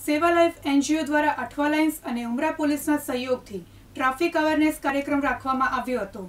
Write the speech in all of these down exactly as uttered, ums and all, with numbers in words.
સેવા life NGO દ્વારા Athwa lines અને ઉમરા પોલીસના સહયોગથી ટ્રાફિક અવેરનેસ કાર્યક્રમ રાખવામાં આવ્યો હતો।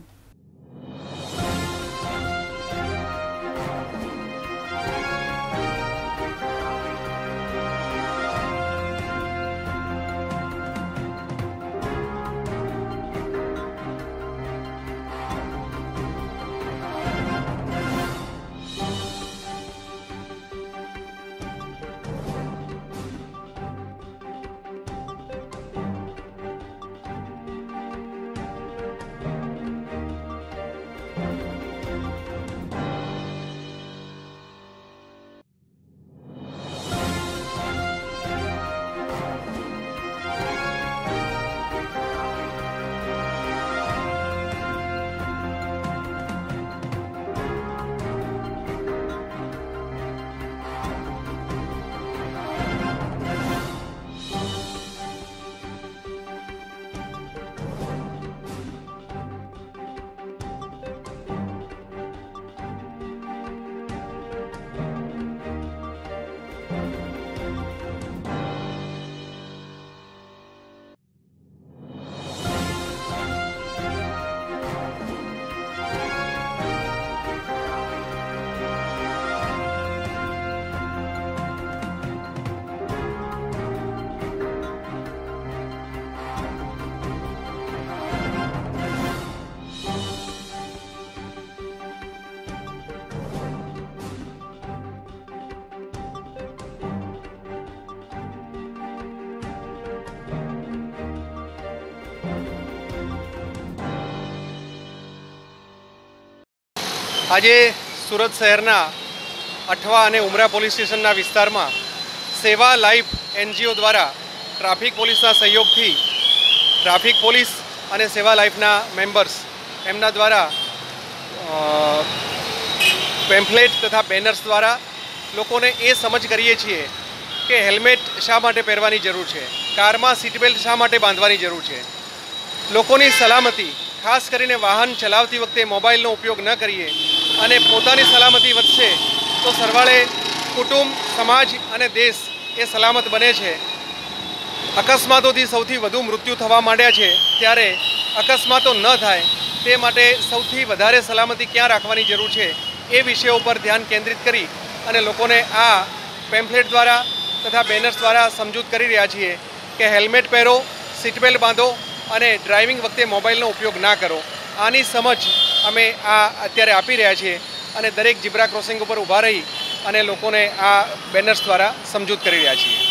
આજે સુરત શહેરના અઠવા અને ઉમરા પોલીસ સ્ટેશનના વિસ્તારમાં સેવા લાઈફ એનજીઓ દ્વારા ટ્રાફિક પોલીસના સહયોગથી ટ્રાફિક પોલીસ અને સેવા લાઈફના મેમ્બર્સ એમના દ્વારા પેમ્ફલેટ તથા બેનર્સ દ્વારા લોકોને એ સમજ કરીએ છીએ કે હેલ્મેટ શા માટે પહેરવાની જરૂર છે, કારમાં સીટ બેલ્ટ શા માટે બાંધવાની જરૂર છે, લોકોની સલામતી ખાસ કરીને વાહન ચલાવતી વખતે મોબાઈલનો ઉપયોગ ન કરીએ અને પોતાની સલામતી વધશે તો સરવાળે કુટુંબ, સમાજ અને દેશ એ સલામત બને છે। અકસ્માતોથી સૌથી વધુ મૃત્યુ થવા માંડ્યા છે, ત્યારે અકસ્માતો ન થાય તે માટે સૌથી વધારે સલામતી ક્યાં રાખવાની જરૂર છે એ વિષયો ઉપર ધ્યાન કેન્દ્રિત કરી અને લોકોને આ પેમ્ફલેટ દ્વારા તથા બેનર્સ દ્વારા સમજૂત કરી રહ્યા છીએ કે હેલ્મેટ પહેરો, સીટ બેલ્ટ બાંધો અને ડ્રાઇવિંગ વખતે મોબાઈલનો ઉપયોગ ના કરો। આની સમજ અમે આ અત્યારે આપી રહ્યા છીએ અને દરેક ઝીબ્રા ક્રોસિંગ ઉપર ઊભા રહી અને લોકોને આ બેનર્સ દ્વારા સમજૂત કરી રહ્યા છીએ।